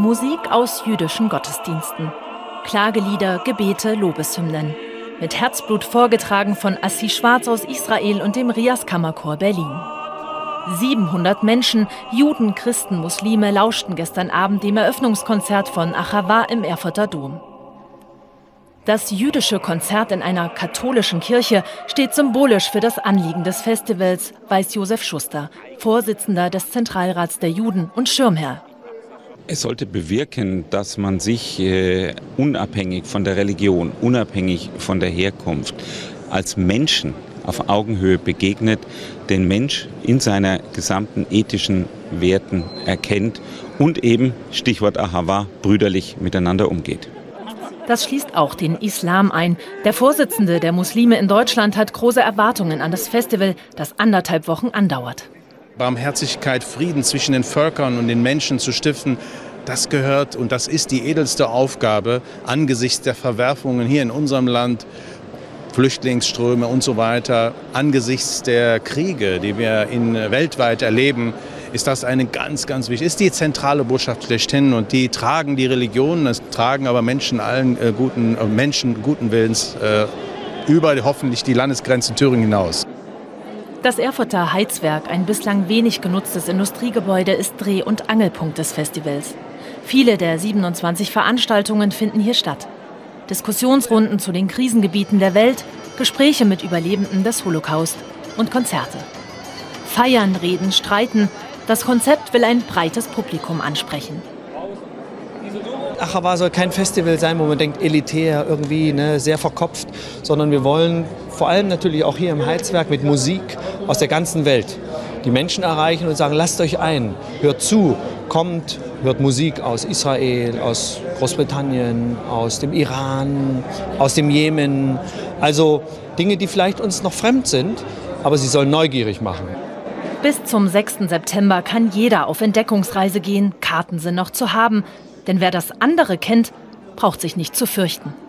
Musik aus jüdischen Gottesdiensten. Klagelieder, Gebete, Lobeshymnen. Mit Herzblut vorgetragen von Assi Schwarz aus Israel und dem Rias Kammerchor Berlin. 700 Menschen, Juden, Christen, Muslime, lauschten gestern Abend dem Eröffnungskonzert von Achava im Erfurter Dom. Das jüdische Konzert in einer katholischen Kirche steht symbolisch für das Anliegen des Festivals, weiß Josef Schuster, Vorsitzender des Zentralrats der Juden und Schirmherr. Es sollte bewirken, dass man sich unabhängig von der Religion, unabhängig von der Herkunft, als Menschen auf Augenhöhe begegnet, den Mensch in seiner gesamten ethischen Werten erkennt und eben, Stichwort Ahava, brüderlich miteinander umgeht. Das schließt auch den Islam ein. Der Vorsitzende der Muslime in Deutschland hat große Erwartungen an das Festival, das 1,5 Wochen andauert. Barmherzigkeit, Frieden zwischen den Völkern und den Menschen zu stiften, das gehört und das ist die edelste Aufgabe angesichts der Verwerfungen hier in unserem Land, Flüchtlingsströme und so weiter. Angesichts der Kriege, die wir weltweit erleben, ist das eine ganz, ganz wichtig, ist die zentrale Botschaft schlechthin und die tragen die Religionen, das tragen aber Menschen guten Willens über hoffentlich die Landesgrenzen Thüringen hinaus. Das Erfurter Heizwerk, ein bislang wenig genutztes Industriegebäude, ist Dreh- und Angelpunkt des Festivals. Viele der 27 Veranstaltungen finden hier statt. Diskussionsrunden zu den Krisengebieten der Welt, Gespräche mit Überlebenden des Holocaust und Konzerte. Feiern, reden, streiten. Das Konzept will ein breites Publikum ansprechen. Achava soll kein Festival sein, wo man denkt, elitär, irgendwie sehr verkopft, sondern wir wollen vor allem natürlich auch hier im Heizwerk mit Musik aus der ganzen Welt die Menschen erreichen und sagen, lasst euch ein, hört zu, kommt, hört Musik aus Israel, aus Großbritannien, aus dem Iran, aus dem Jemen. Also Dinge, die vielleicht uns noch fremd sind, aber sie sollen neugierig machen. Bis zum 6. September kann jeder auf Entdeckungsreise gehen. Karten sind noch zu haben. Denn wer das andere kennt, braucht sich nicht zu fürchten.